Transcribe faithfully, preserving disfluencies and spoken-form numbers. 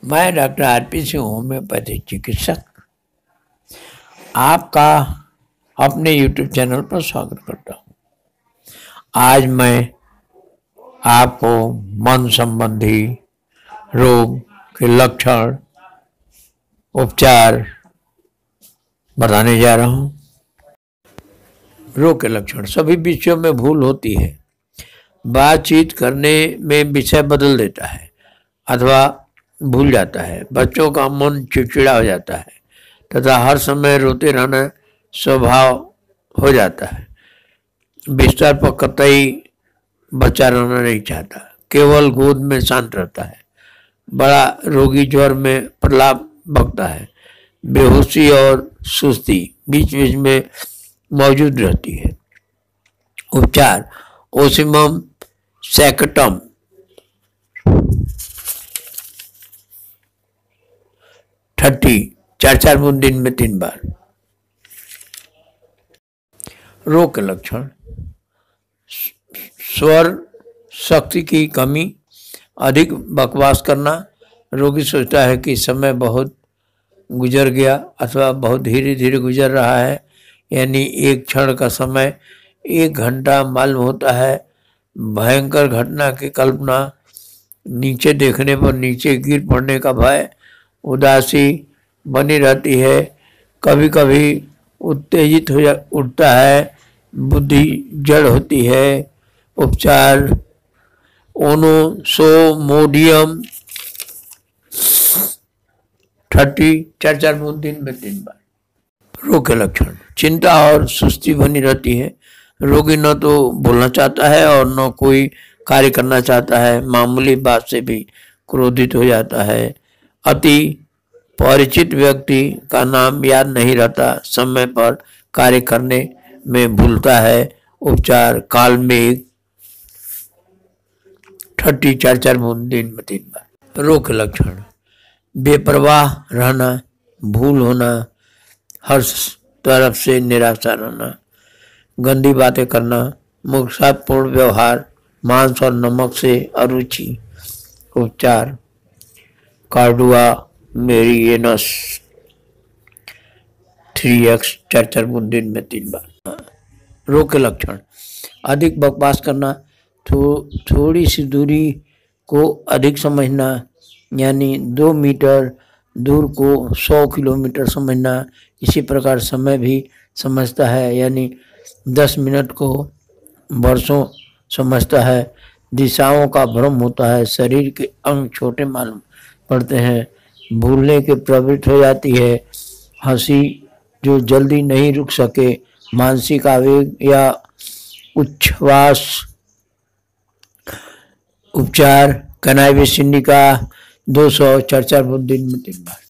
मैं doctor R P Singh, homeopathic चिकित्सक, आपका अपने यूट्यूब चैनल पर स्वागत करता हूँ। आज मैं आपको मन संबंधी रोग के लक्षण, उपचार बताने जा रहा हूँ। रोग के लक्षण। सभी विषयों में भूल होती है। बातचीत करने में विषय बदल देता है अथवा भूल जाता है। बच्चों का मन चिड़चिड़ा हो जाता है तथा हर समय रोते रहना स्वभाव हो जाता है। बिस्तर पर कतई बच्चा रहना नहीं चाहता, केवल गोद में शांत रहता है। बड़ा रोगी ज्वर में प्रलाप बकता है। बेहोशी और सुस्ती बीच बीच में मौजूद रहती है। उपचार। ओसिमम सैक्टम थर्टी चार चार बूंद दिन में तीन बार। रोग के लक्षण। स्वर शक्ति की कमी, अधिक बकवास करना। रोगी सोचता है कि समय बहुत गुजर गया अथवा बहुत धीरे धीरे गुजर रहा है, यानी एक क्षण का समय एक घंटा मालूम होता है। भयंकर घटना की कल्पना, नीचे देखने पर नीचे गिर पड़ने का भय, उदासी बनी रहती है। कभी कभी उत्तेजित हो जा उठता है, बुद्धि जड़ होती है। उपचार। ओनोसोमोडियम थर्टी चार चार बूंद दिन में तीन बार। रोग के लक्षण। चिंता और सुस्ती बनी रहती है। रोगी न तो बोलना चाहता है और न कोई कार्य करना चाहता है। मामूली बात से भी क्रोधित हो जाता है। अति परिचित व्यक्ति का नाम याद नहीं रहता। समय पर कार्य करने में भूलता है। उपचार। कालमेघ थर्टी चार चार बूंद दिन में तीन बार। रोग के लक्षण। बेपरवाह रहना, भूल होना, हर तरफ से निराशा रहना, गंदी बातें करना, मूर्खतापूर्ण व्यवहार, मांस और नमक से अरुचि। उपचार। कार्डुआ मेरियनस थ्री एक्स चार चार बूंद दिन में तीन बार। रोग के लक्षण। अधिक बकवास करना, थो, थोड़ी सी दूरी को अधिक समझना, यानी दो मीटर दूर को सौ किलोमीटर समझना। इसी प्रकार समय भी समझता है, यानी दस मिनट को वर्षों समझता है। दिशाओं का भ्रम होता है। शरीर के अंग छोटे मालूम पड़ते हैं। भूलने के प्रवृत्ति हो जाती है। हंसी जो जल्दी नहीं रुक सके। मानसिक आवेग या उच्छ्वास। उपचार। कनाइविस इंडिका दो सौ चार चार बूंद दिन में तीन बार।